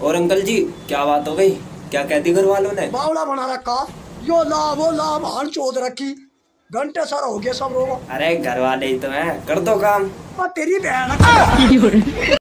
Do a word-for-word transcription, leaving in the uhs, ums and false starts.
और अंकल जी क्या बात हो गई, क्या कहती घर वालों ने? बावड़ा बना रखा, यो ला वो ला भान चोद रखी, घंटे सारा हो गया सब लोग। अरे घर वाले ही तो हैं, कर दो काम। तेरी बहन